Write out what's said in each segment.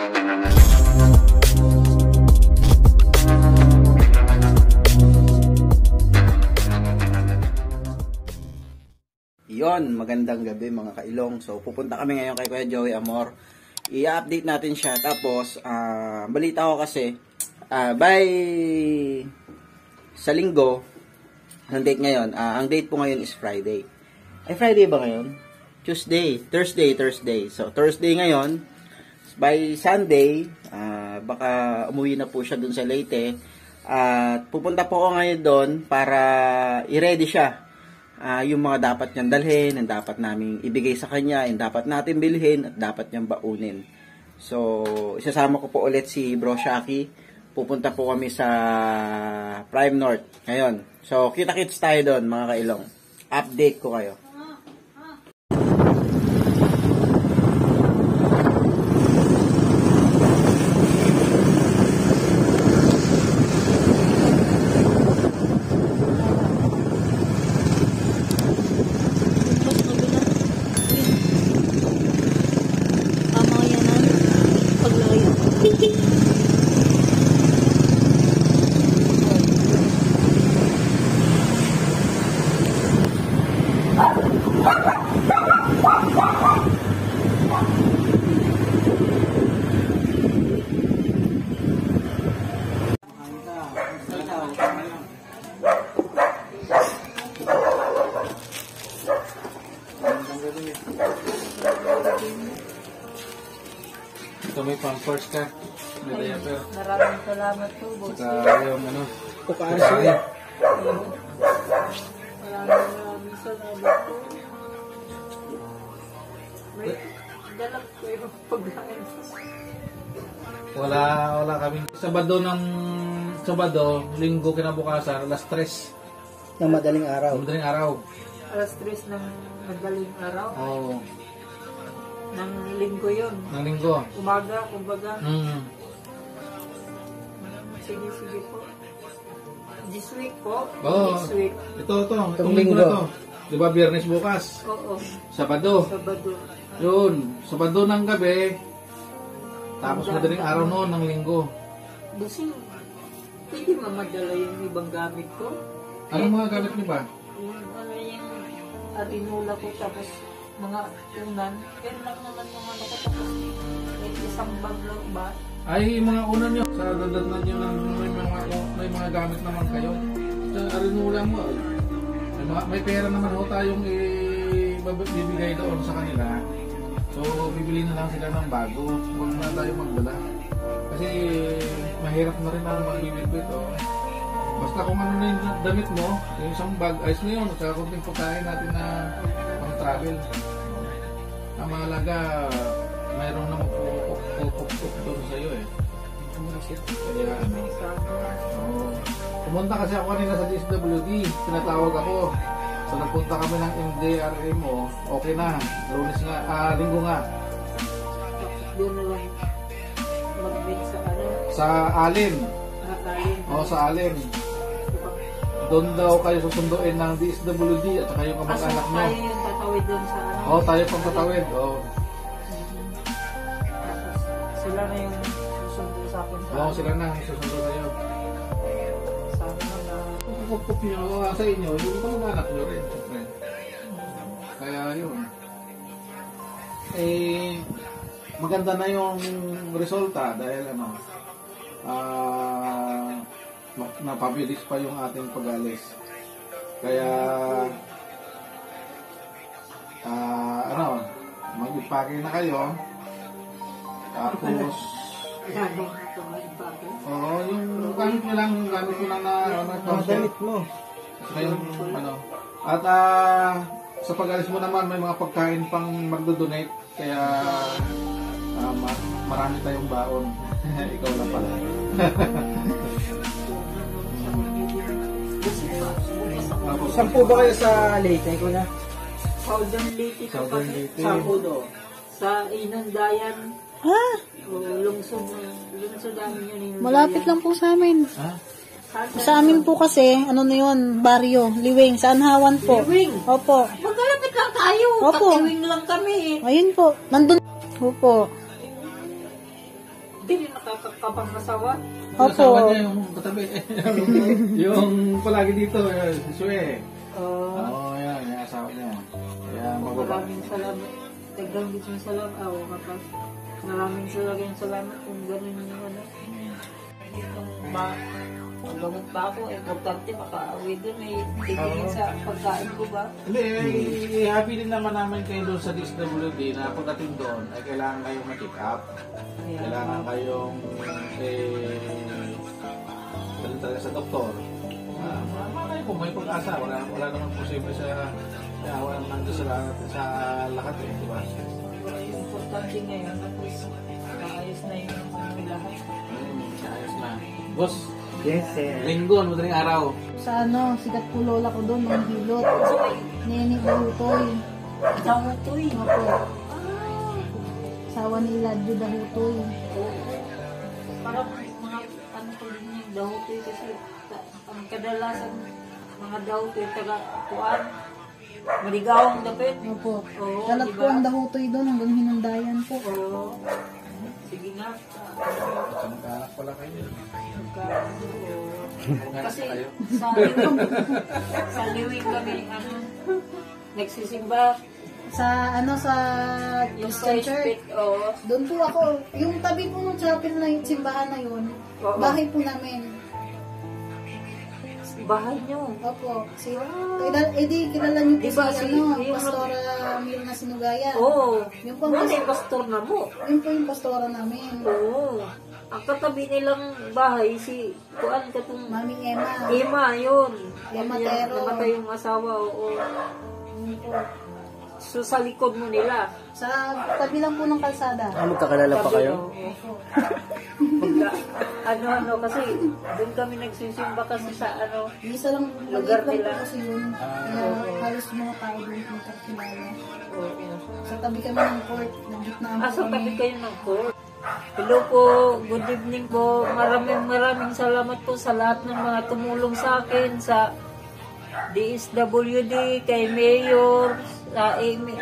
Yon, magandang gabi mga kailong. So pupunta kami ngayon kay Kuya Joey Amor. I-update natin siya. Tapos balita ko kasi by sa linggo, ang date ngayon, ang date po ngayon is Friday. Ay, Friday ba ngayon? Thursday. So Thursday ngayon, by Sunday, baka umuwi na po siya dun sa Leyte. At pupunta po ako ngayon doon para i-ready siya. Yung mga dapat niyang dalhin, yung dapat naming ibigay sa kanya, yung dapat natin bilhin, at dapat niyang baunin. So, isasama ko po ulit si Bro Shaki. Pupunta po kami sa Prime North ngayon. So, kita-kits tayo doon mga kailong. Update ko kayo. Ito may pampers ka. May diaper. Maraming salamat po, boss. Saka yung ano. Pupaasin. Maraming salamat po. May dalag ko yung pagkain. Wala kaming Sabado, linggo kinabukasan, alas 3. Ng madaling araw. Madaling araw. Alas 3 ng madaling araw. Oo. Ng linggo yun. Ng linggo. Umaga, kumbaga. Sige po. This week po. Oo. This week. Itong linggo na to. Di ba Biyernes bukas? Oo. Sabado. Yun. Sabado ng gabi. Tapos madaling araw noon ng linggo. Busing, pwede mamadala yung ibang gamit ko? Anong mga gamit niyo ba? Yung arinula ko, tapos mga unan. Pero lang naman yung ano ko, tapos isang bag lang ba? Ay, mga unan nyo. Sa dadatnan nyo ng may mga gamit naman kayo. Sa arinula mo. May pera naman ho tayong ibibigay doon sa kanila. So, bibili na lang sila ng bago. Huwag na tayo magdala. Kasi mahirap na rin ang magbibigay ito. Basta kung ano na yung damit mo, yung isang bag, ayos na yun. Saka kunting pagkain natin na pang-travel. Ang mahalaga, mayroong na magpupukpuk doon sa'yo eh. Kaya ano. Pumunta kasi ako kanina sa DSWD. Tinatawag ako. So nagpunta kami ng MDRM mo, okay na. Lunes nga, linggo nga. Doon na lang mag-meet sa ano? Sa Alin. Alin. Oo, sa Alin. Doon daw kayo susunduin ng DSWD at saka yung kamag-anak mo. Tayo yung tatawid doon sa ano? Oo, tayo pang tatawid. Oo. Sila na yung susundo sa akin. Oo, sila na. Susundo kayo. Pupuk nyo sa inyo, yung kamag-anak nyo rin. Siyempre. Kaya yun. Maganda na yung resulta dahil ano, napabilis pa yung ating pag-alis. Kaya mag-ipake na kayo. Tapos yung gamit mo lang na Damit mo. At sa pag-alis mo naman may mga pagkain pang magdo-donate kaya marami tayong baon. Ikaw na pala. Saan po ba kayo sa Leyte? Ikaw na? Southern Leyte. Southern Leyte. Sa Pudo. Sa Inundayan. Lungsod namin yun. Malapit lang po sa amin. Ha? Sa amin po kasi, ano na yun, baryo, Liwing, sa Anhawan po. Liwing? Opo. Magkalapit lang tayo. Opo. Katiwing lang kami. Ayun po, nandun. Opo. Hindi rin nakakapang asawa. Yung asawa Opo. niya, yung katabi. Yung palagi dito, si Sue. Oo. Oo, yan, yung asawa niya. Kaya mababa. Maraming salamat. Dagang dito yung salamat. Kapag maraming salamat kung gano'n yung ano. Itong magamot pa ako, importante makaawi doon. May titingin sa pagkain ko ba? Hindi, happy din naman namin kayo doon sa DSWD na pagdating doon ay kailangan kayong ma-check up. Kailangan kayong dalhin talaga sa doktor. Malay po, may pag-asa. Wala naman posible sa wala naman sa lahat eh, di ba? Yung importante ngayon, tapos maayos na yung lahat. Ayos na. Boss, Yes, sir. linggo, madaling araw. Sa ano, sikat po lola ko doon, ng hilot. Neni Dahutoy. Isang utoy. Opo. Sawa ni Ladyo Dahutoy. Parang mga ano ko din yung dahutoy kasi ang kadalasan mga dahutoy taga-kuan. Maligawang dapit. Opo. Oo, Dalat diba? po ang Dahutoy doon hanggang hinundayan po. Oo. Sige nga. Sa mag-anak pala kayo. Kasi sa liwing, sa liwing kami ano, nagsisimba Sa ano, sa yung Christian sa Church. Church. Oo. Doon po ako, yung tabi po ng chapel na yung simbahan na yun, Oo. bahay po namin. Bahay nyo. Opo. Kilala niyo po Diba, si, si- ano, yung- Pastora Mirna Sinugayan. Oo. Yung po, Ano yung pastor na mo? yun po yung pastora namin. Oo. Ang katabi nilang bahay, si kuan katong Mami Emma. Ima, yun. Emma Yan, Tero. namatay yung asawa, oo. Yun po. So, sa likod mo nila. Sa tabi lang po ng kalsada. Magkakalala pa kayo? Ano, kasi doon kami nagsisimba kasi sa ano. Isa lang, Lugar maliit lang nila. po kasi yun. Kaya halos mga tao doon po kakilala. Oo. Sa tabi kami ng court, nagitnaan po Sa tabi kami. kayo ng court. Hello po, good evening po. Maraming salamat po sa lahat ng mga tumulong sa akin sa DSWD, kay Mayor, sa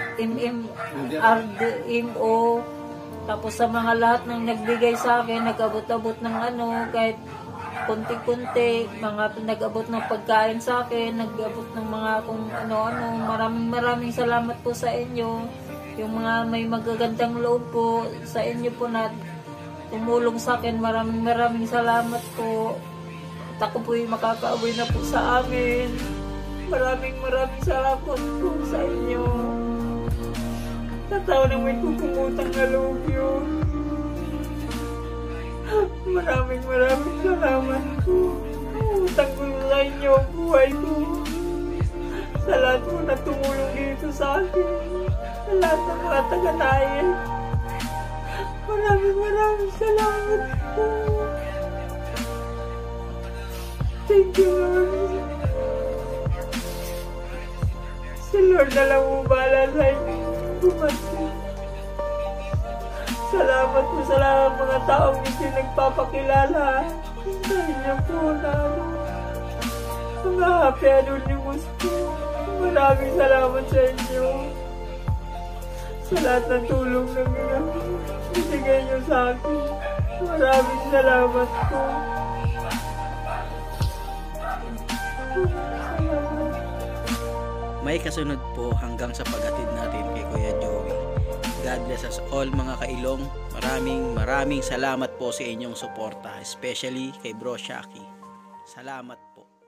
MMRDMO, tapos sa mga lahat ng nagbigay sa akin, nag-abot-abot ng ano, kahit kunti-kunti, mga nag-abot ng pagkain sa akin, nag-abot ng mga kung ano-ano. Maraming salamat po sa inyo. Yung mga may magagandang loob po sa inyo po na tumulong sa akin. Maraming salamat po. At ako po yung makakauwi na po sa amin. Maraming salamat po sa inyo. Tatawa na may kukungutang na loob yun. Maraming salamat po. Utang ko sa inyo ang buhay ko. Sa lahat po na tumulong dito sa akin. Sa lahat ng mga taga-nayin. Maraming salamat po. Thank you, Lord. Si Lord na lang po bahala sa inyo. Salamat po sa lahat ng mga taong hindi nagpapakilala sa inyo po na mga happy anonymous po. Maraming salamat sa inyo. Sa lahat ng tulong na binigay niyo sa akin. Maraming salamat po. May kasunod po hanggang sa paghatid natin kay Kuya Joey. God bless us all mga kailong. Maraming salamat po sa inyong suporta, especially kay Bro Shaki. Salamat po.